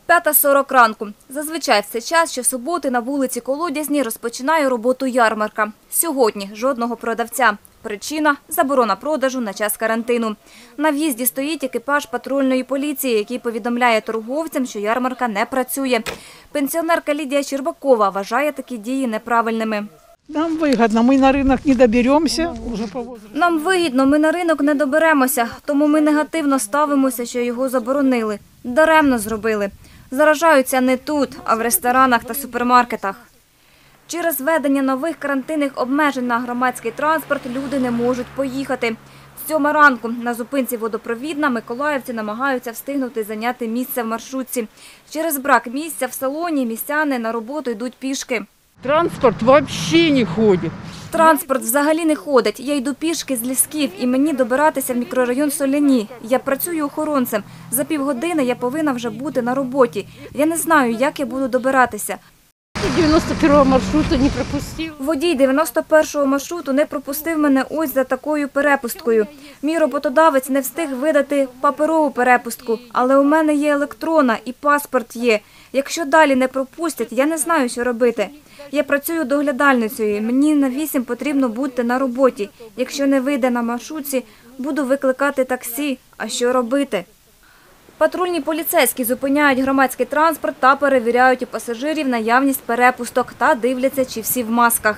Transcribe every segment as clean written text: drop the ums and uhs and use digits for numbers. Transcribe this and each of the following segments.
5:40 ранку. Зазвичай в цей час щосуботи на вулиці Колодязній розпочинає роботу ярмарка. Сьогодні жодного продавця. Причина – заборона продажу на час карантину. На в'їзді стоїть екіпаж патрульної поліції, який повідомляє торговцям, що ярмарка не працює. Пенсіонерка Лідія Щербакова вважає такі дії неправильними. Нам вигідно, ми на ринок не доберемося. Нам вигідно, ми на ринок не доберемося, тому ми негативно ставимося, що його заборонили. Даремно зробили. Заражаються не тут, а в ресторанах та супермаркетах. Через введення нових карантинних обмежень на громадський транспорт люди не можуть поїхати. З 7 ранку на зупинці «Водопровідна» миколаївці намагаються встигнути зайняти місце в маршрутці. Через брак місця в салоні містяни на роботу йдуть пішки. Транспорт взагалі не ходить. Транспорт взагалі не ходить. Я йду пішки з Лісків і мені добиратися в мікрорайон Соляні. Я працюю охоронцем. За півгодини я повинна вже бути на роботі. Я не знаю, як я буду добиратися. 91-го маршруту не пропустив. Водій 91-го маршруту не пропустив мене ось за такою перепусткою. Мій роботодавець не встиг видати паперову перепустку, але у мене є електронна і паспорт є. Якщо далі не пропустять, я не знаю, що робити. Я працюю доглядальницею, мені на 8 потрібно бути на роботі. Якщо не вийде на маршрутці, буду викликати таксі. А що робити? Патрульні поліцейські зупиняють громадський транспорт та перевіряють у пасажирів наявність перепусток та дивляться, чи всі в масках.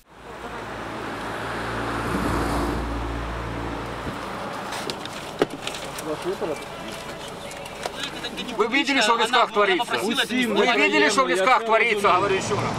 Вы видели, что в лесках творится? Вы видели, что в лесках творится, говорю еще раз.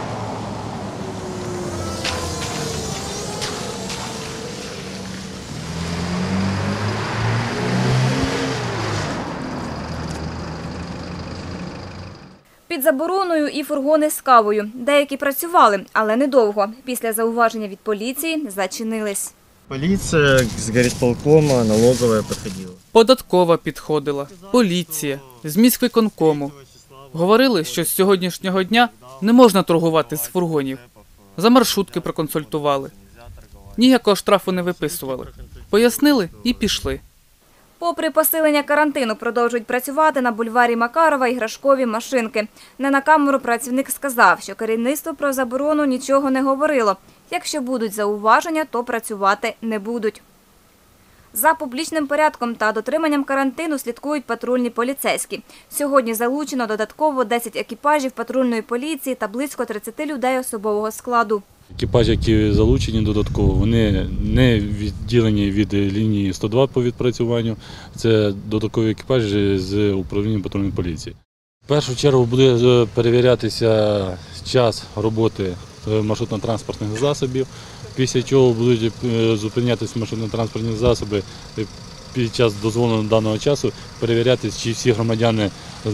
Під забороною і фургони з кавою. Деякі працювали, але недовго. Після зауваження від поліції зачинились. Поліція з горисполкома, налогова підходила. Податкова підходила, поліція, з міськвиконкому. Говорили, що з сьогоднішнього дня не можна торгувати з фургонів. За маршрутки проконсультували. Ніякого штрафу не виписували. Пояснили і пішли. Попри посилення карантину, продовжують працювати на бульварі Макарова іграшкові машинки. Не на камеру працівник сказав, що керівництво про заборону нічого не говорило. Якщо будуть зауваження, то працювати не будуть. За публічним порядком та дотриманням карантину слідкують патрульні поліцейські. Сьогодні залучено додатково 10 екіпажів патрульної поліції та близько 30 людей особового складу. Екіпажі, які залучені додатково, вони не відділені від лінії 102 по відпрацюванню. Це додаткові екіпажі з управління патрульної поліції. В першу чергу буде перевірятися час роботи маршрутно-транспортних засобів, після чого будуть зупинятися маршрутно-транспортні засоби під час дозволеного даного часу, перевірятися, чи всі громадяни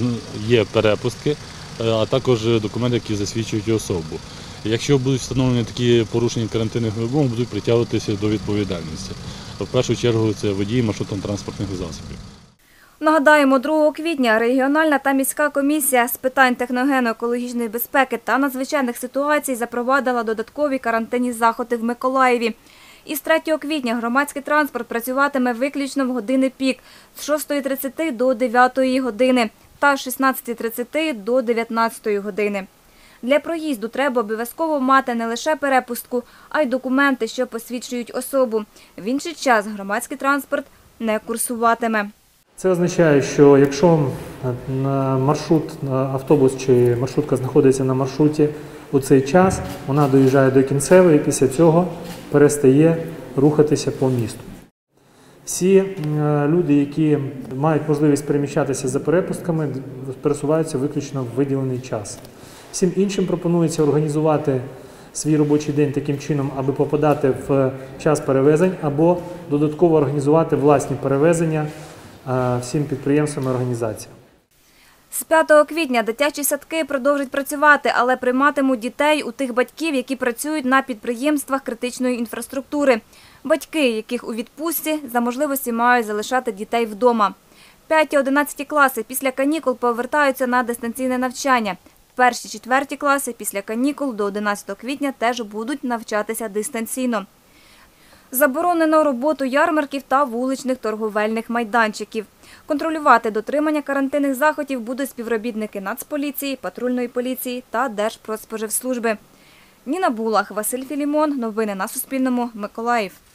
є перепустки, а також документи, які засвідчують особу. Якщо будуть встановлені такі порушення карантинних вимог, будуть притягуватися до відповідальності. В першу чергу це водії маршрутно-транспортних засобів. Нагадаємо, 2 квітня регіональна та міська комісія з питань техногенно-екологічної безпеки та надзвичайних ситуацій запровадила додаткові карантинні заходи в Миколаєві. Із 3 квітня громадський транспорт працюватиме виключно в години пік з 6:30 до 9 години та з 16:30 до 19 години. Для проїзду треба обов'язково мати не лише перепустку, а й документи, що посвідчують особу. В інший час громадський транспорт не курсуватиме. Це означає, що якщо автобус чи маршрутка знаходиться на маршруті у цей час, вона доїжджає до кінцевої і після цього перестає рухатися по місту. Всі люди, які мають можливість переміщатися за перепустками, пересуваються виключно в виділений час. Всім іншим пропонується організувати свій робочий день таким чином, аби попадати в час перевезень, або додатково організувати власні перевезення всім підприємствам і організаціям. З 5 квітня дитячі садки продовжать працювати, але прийматимуть дітей у тих батьків, які працюють на підприємствах критичної інфраструктури. Батьки, яких у відпустці, за можливості мають залишати дітей вдома. 5-11 класи після канікул повертаються на дистанційне навчання. 1-4 класи після канікул до 11 квітня теж будуть навчатися дистанційно. Заборонено роботу ярмарків та вуличних торговельних майданчиків. Контролювати дотримання карантинних заходів будуть співробітники Нацполіції, патрульної поліції та Держпродспоживслужби. Ніна Булах, Василь Філімон. Новини на Суспільному. Миколаїв.